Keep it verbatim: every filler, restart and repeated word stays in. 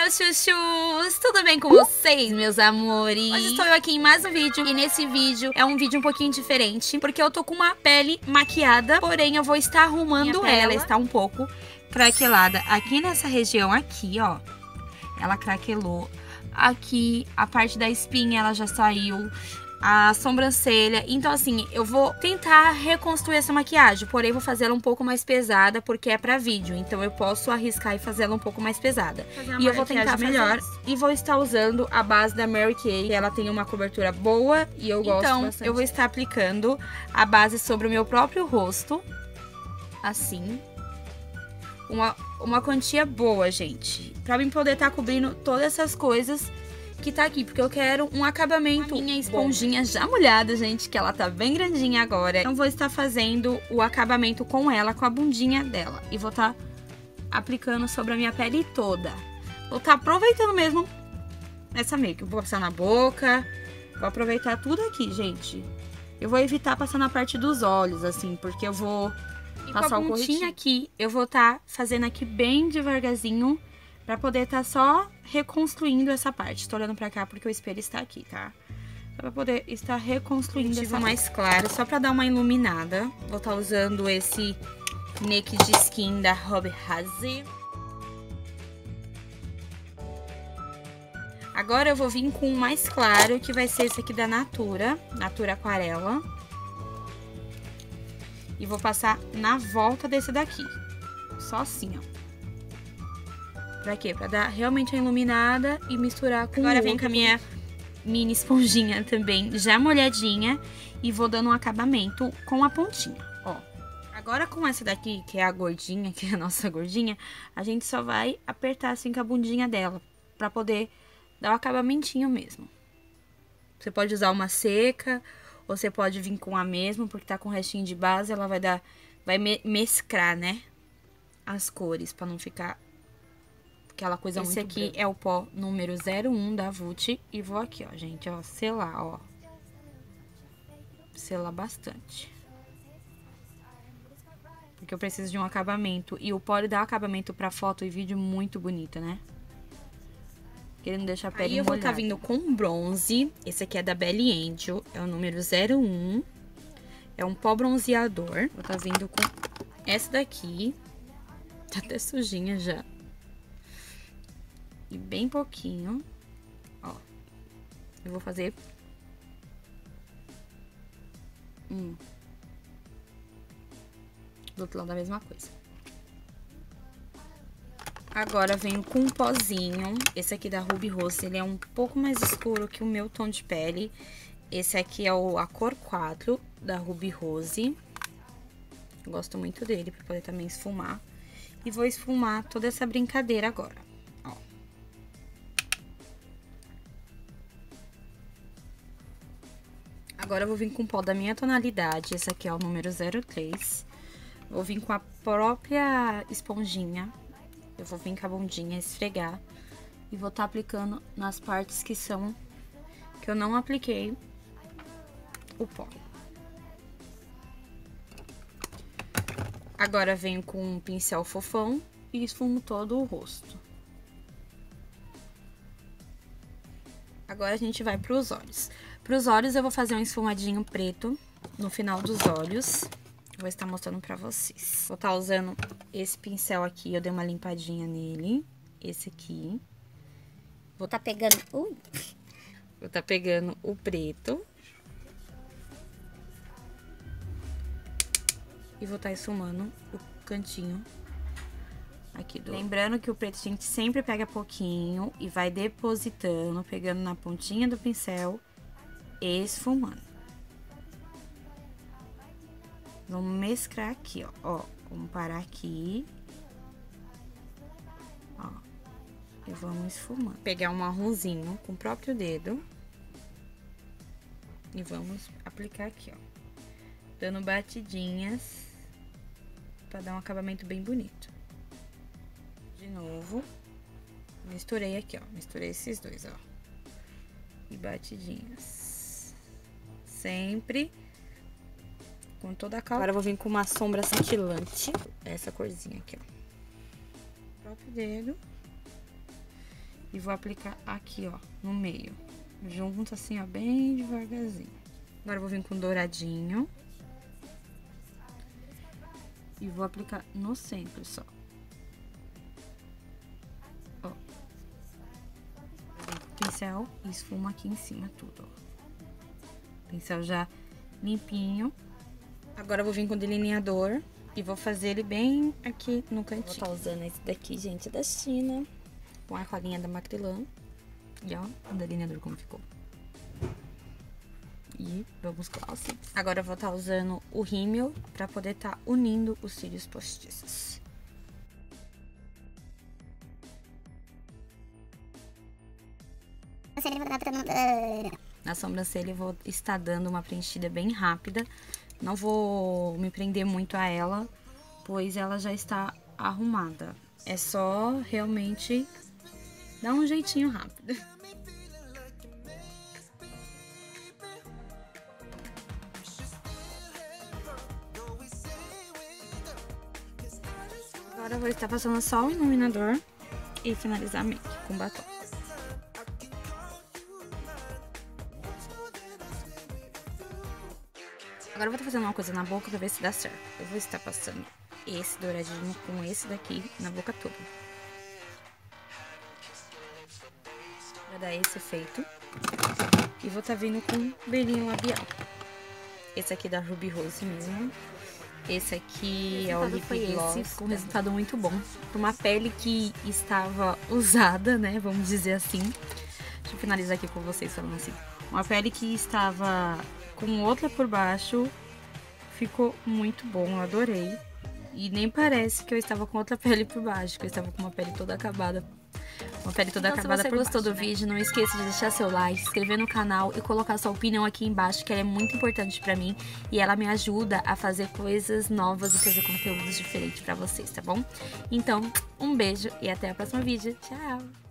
meus chuchus! Tudo bem com vocês, meus amores? Hoje estou eu aqui em mais um vídeo, e nesse vídeo é um vídeo um pouquinho diferente, porque eu tô com uma pele maquiada, porém eu vou estar arrumando ela, ela está um pouco craquelada. Aqui nessa região aqui, ó, ela craquelou. Aqui, a parte da espinha, ela já saiu. A sobrancelha. Então, assim, eu vou tentar reconstruir essa maquiagem, porém vou fazer ela um pouco mais pesada, porque é pra vídeo. Então eu posso arriscar e fazer ela um pouco mais pesada. E eu vou tentar melhor. E vou estar usando a base da Mary Kay. Ela tem uma cobertura boa e eu gosto então, bastante. Então, eu vou estar aplicando a base sobre o meu próprio rosto. Assim. Uma, uma quantia boa, gente. Pra mim poder estar cobrindo todas essas coisas que tá aqui, porque eu quero um acabamento. A minha esponjinha bom. já molhada, gente, que ela tá bem grandinha agora. Então vou estar fazendo o acabamento com ela, com a bundinha dela. E vou estar aplicando sobre a minha pele toda. Vou estar aproveitando mesmo essa make. Vou passar na boca, vou aproveitar tudo aqui, gente. Eu vou evitar passar na parte dos olhos, assim, porque eu vou e passar o corretivo aqui. Eu vou estar fazendo aqui bem devagarzinho, pra poder estar tá só reconstruindo essa parte. Tô olhando pra cá porque o espelho está aqui, tá? Só pra poder estar reconstruindo essa mais claro, só pra dar uma iluminada. Vou estar tá usando esse Naked Skin da Hobby Hazy. Agora eu vou vir com o mais claro, que vai ser esse aqui da Natura. Natura Aquarela. E vou passar na volta desse daqui. Só assim, ó. Pra quê? Pra dar realmente a iluminada e misturar com Agora o vem com a minha mini esponjinha também já molhadinha e vou dando um acabamento com a pontinha, ó. Agora com essa daqui, que é a gordinha, que é a nossa gordinha, a gente só vai apertar assim com a bundinha dela, pra poder dar o acabamentinho mesmo. Você pode usar uma seca, ou você pode vir com a mesma, porque tá com restinho de base, ela vai dar, vai me mesclar, né, as cores, pra não ficar aquela coisa Esse muito aqui branca. É o pó número zero um da Vult. E vou aqui, ó, gente, ó, selar, ó. Selar bastante. Porque eu preciso de um acabamento. E o pó dá acabamento pra foto e vídeo muito bonito, né? Querendo deixar a pele Aí eu molhada. Vou estar tá vindo com bronze. Esse aqui é da Belly Angel. É o número zero um. É um pó bronzeador. Vou estar tá vindo com essa daqui. Tá até sujinha já. E bem pouquinho, ó, eu vou fazer um do outro lado a mesma coisa. Agora venho com um pozinho, esse aqui da Ruby Rose, ele é um pouco mais escuro que o meu tom de pele. Esse aqui é o, a cor quatro da Ruby Rose, eu gosto muito dele pra poder também esfumar. E vou esfumar toda essa brincadeira agora. Agora eu vou vir com o pó da minha tonalidade, esse aqui é o número zero três. Vou vir com a própria esponjinha, eu vou vir com a bundinha esfregar. E vou estar tá aplicando nas partes que são, que eu não apliquei o pó. Agora venho com um pincel fofão e esfumo todo o rosto. Agora a gente vai para os olhos. Para os olhos eu vou fazer um esfumadinho preto no final dos olhos. Vou estar mostrando para vocês. Vou estar usando esse pincel aqui, eu dei uma limpadinha nele. Esse aqui. Vou estar pegando... Ui. Vou estar pegando o preto. E vou estar esfumando o cantinho aqui do... Lembrando que o preto a gente sempre pega pouquinho e vai depositando, pegando na pontinha do pincel e esfumando. Vamos mesclar aqui, ó. Ó, vamos parar aqui. Ó. E vamos esfumando. Pegar um marronzinho com o próprio dedo. E vamos aplicar aqui, ó. Dando batidinhas pra dar um acabamento bem bonito. De novo, misturei aqui, ó, misturei esses dois, ó, e batidinhas, sempre com toda a calma. Agora eu vou vir com uma sombra cintilante, essa corzinha aqui, ó, o próprio dedo, E vou aplicar aqui, ó, no meio. Junto assim, ó, bem devagarzinho. Agora eu vou vir com douradinho. E vou aplicar no centro só. Ó. Pincel e esfuma aqui em cima tudo, ó. Pincel já limpinho. Agora eu vou vir com o delineador e vou fazer ele bem aqui no cantinho. Vou estar usando esse daqui, gente, da China, com a colinha da Macrylan. E ó, o delineador como ficou. E vamos com o cílios. Agora eu vou estar usando o rímel pra poder estar unindo os cílios postiços. Na sobrancelha eu vou estar dando uma preenchida bem rápida. Não vou me prender muito a ela, pois ela já está arrumada. É só realmente dar um jeitinho rápido. Agora eu vou estar passando só o iluminador e finalizar a make com batom. Agora eu vou estar fazendo uma coisa na boca pra ver se dá certo. Eu vou estar passando esse douradinho com esse daqui na boca toda. Pra dar esse efeito. E vou estar vindo com brilhinho labial. Esse aqui da Ruby Rose mesmo. Esse aqui é o lip gloss, com um resultado muito bom. Pra uma pele que estava usada, né, vamos dizer assim. Deixa eu finalizar aqui com vocês falando assim. Uma pele que estava com outra por baixo, ficou muito bom, eu adorei. E nem parece que eu estava com outra pele por baixo, que eu estava com uma pele toda acabada. Uma pele toda então, acabada por baixo. Se você gostou do né? vídeo, não esqueça de deixar seu like, se inscrever no canal e colocar sua opinião aqui embaixo, que ela é muito importante pra mim. E ela me ajuda a fazer coisas novas e fazer conteúdos diferentes pra vocês, tá bom? Então, um beijo e até o próximo vídeo. Tchau!